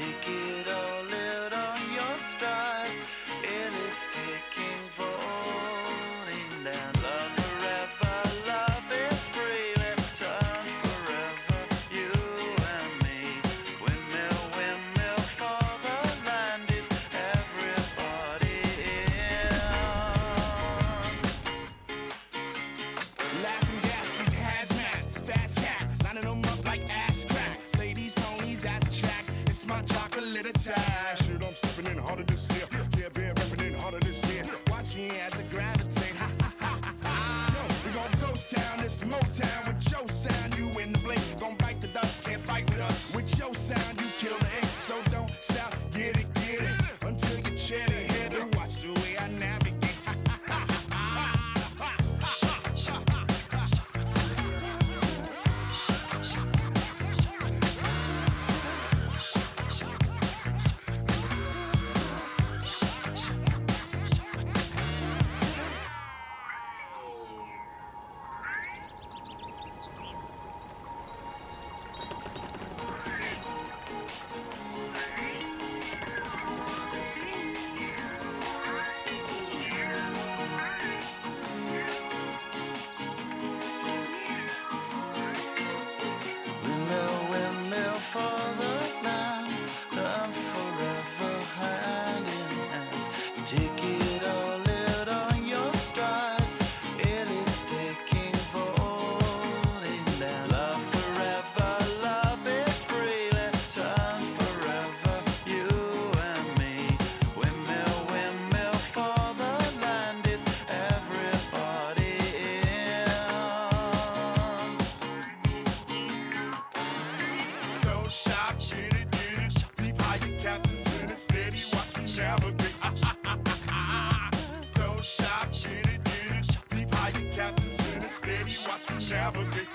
take it all out on your stride. It is taking, falling down. Love forever, love is free. Let's turn forever, you and me. Windmill, windmill for the land is everybody in. Laughing gas, these hazmats, fast cats, lining them up like ass crack. Ladies, ponies at the track, it's my chocolate attack. Shit, I'm stepping in harder this year. Yeah, been repping in harder this year. Watch me as I gravitate. Ha ha ha ha ha. Yo, we gon' ghost town, this Motown with your sound. You in the blink, gon' bite the dust, can't fight with us. With your sound, you kill the ink. So don't stop, get it, until you cheddar hit it. Watch the way I navigate. Windmill, windmill for the land, I'm forever hand in hand. Take it all out on your stride. It is taking, falling down. Love forever, love is free. Let's turn forever, you and me. Windmill, windmill for the land is everybody in. Don't stop, get it, deep high, your captain's in it, steady, watch me navigate. Don't stop, get it, deep high, your captain's in it, steady, watch me navigate.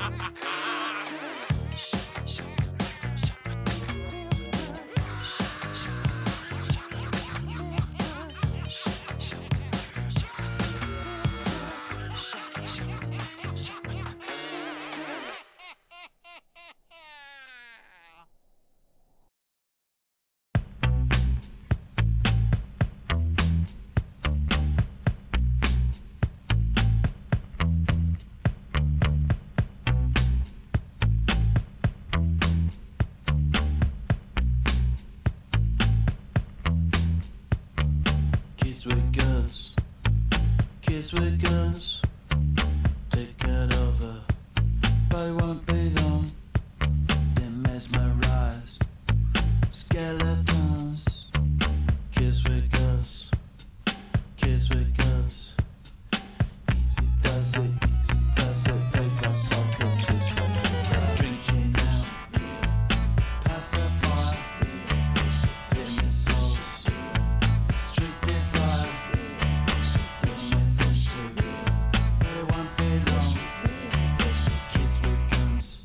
Kids with guns, kids with guns, taking over, but it won't be long. They mesmerize skeletons. Kids with guns, kids with guns. Easy does it, they got something to say. Drinking out, pacify, in the souls. Street desire, doesn't make sense to me, but it won't be long. Kids with guns,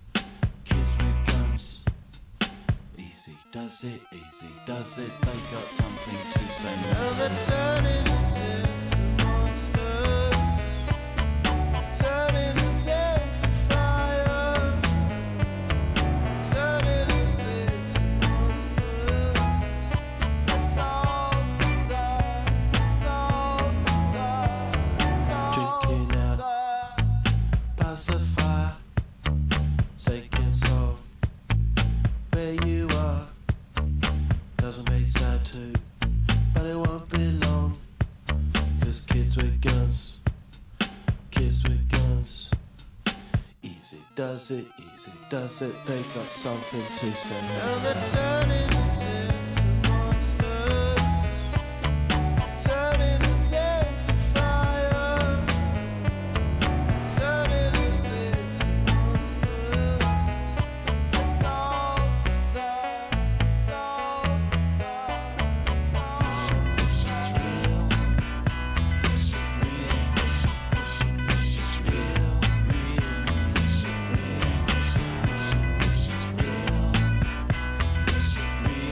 easy does it, they got something to say. Now they're turning us into monsters, turning us into fire, turning us into monsters. It's all desire, it's all desire, it's all drinking out, pacify, taking soul. Where you are doesn't make sad too, but it won't be long. 'Cause kids with guns, easy does it, they got something to say. Now they're turning us into monsters, turning us into fire, turning us into monsters. It's all desire, it's all desire, it's all real, it's real, real.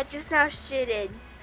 just now shitted.